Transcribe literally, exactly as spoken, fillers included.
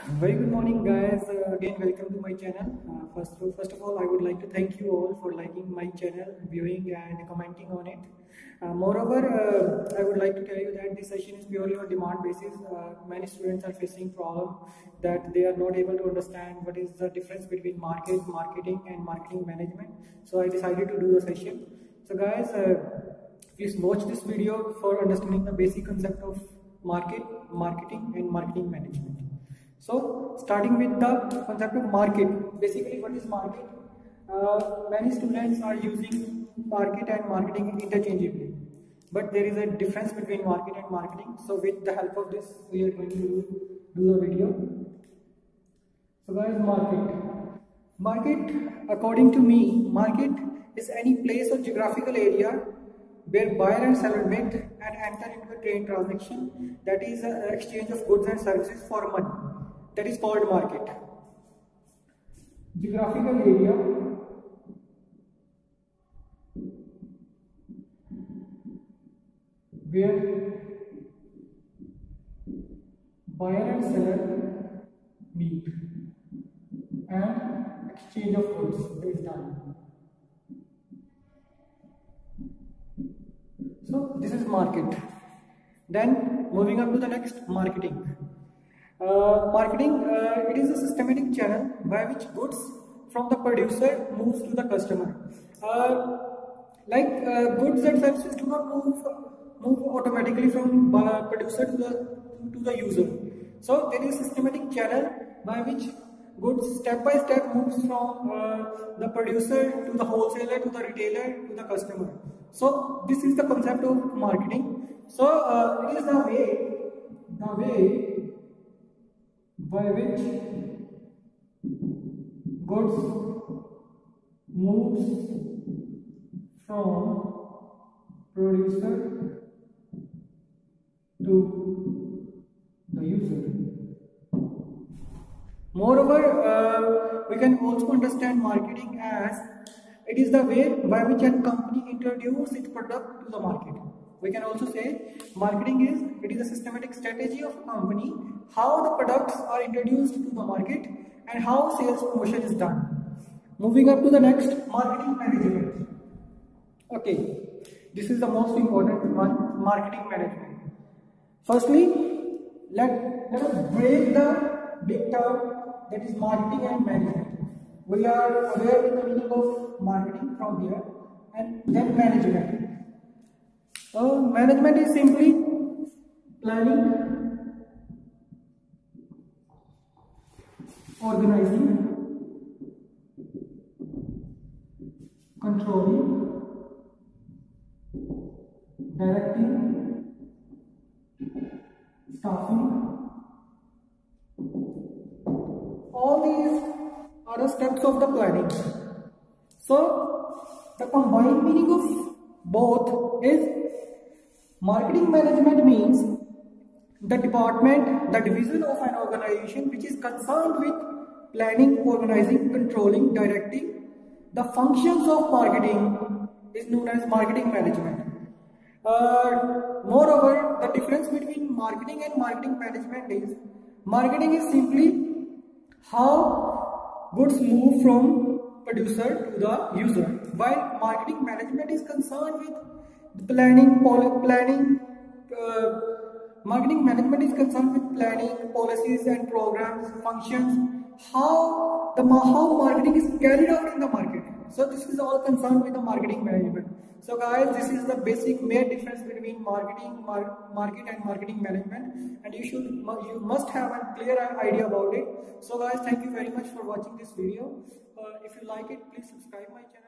Very good morning, guys. Uh, again, welcome to my channel. Uh, first, of, first of all, I would like to thank you all for liking my channel, viewing and commenting on it. Uh, moreover, uh, I would like to tell you that this session is purely on demand basis. Uh, many students are facing problem that they are not able to understand what is the difference between market, marketing, and marketing management. So I decided to do the session. So, guys, uh, please watch this video for understanding the basic concept of market, marketing, and marketing management. So, starting with the concept of market. Basically, what is market? Uh, many students are using market and marketing interchangeably, but there is a difference between market and marketing. So, with the help of this, we are going to do the video. So, guys, market. Market, according to me, market is any place or geographical area where buyer and seller meet and enter into a trade transaction, that is an exchange of goods and services for money. That is called market. Geographical area where buyer and seller meet and exchange of goods is done. So this is market. Then moving up to the next, marketing. Uh, marketing, uh, it is a systematic channel by which goods from the producer moves to the customer. Uh, like uh, goods and services do not move move automatically from uh, producer to the to the user. So there is a systematic channel by which goods step by step moves from uh, the producer to the wholesaler to the retailer to the customer. So this is the concept of marketing. So uh, it is the way the way by which goods moves from producer to the user. Moreover, uh, we can also understand marketing as it is the way by which a company introduces its product to the market. We can also say marketing is it is a systematic strategy of a company, how the products are introduced to the market and how sales promotion is done. Moving up to the next, marketing management. Okay, this is the most important one, marketing management. Firstly, let, let us break the big term, that is marketing and management. We are aware with the meaning of marketing from here, and then management. Uh, management is simply planning, organizing, controlling, directing, staffing. All these are the steps of the planning. So the combined meaning of both is marketing management means the department, the division of an organization which is concerned with planning, organizing, controlling, directing. The functions of marketing is known as marketing management. Uh, moreover, the difference between marketing and marketing management is marketing is simply how goods move from producer to the user, while marketing management is concerned with planning, planning. Uh, marketing management is concerned with planning, policies and programs, functions, how the how marketing is carried out in the market. So this is all concerned with the marketing management. So guys, this is the basic main difference between marketing, mar market and marketing management, and you should you must have a clear idea about it. So guys, thank you very much for watching this video. Uh, if you like it, please subscribe my channel.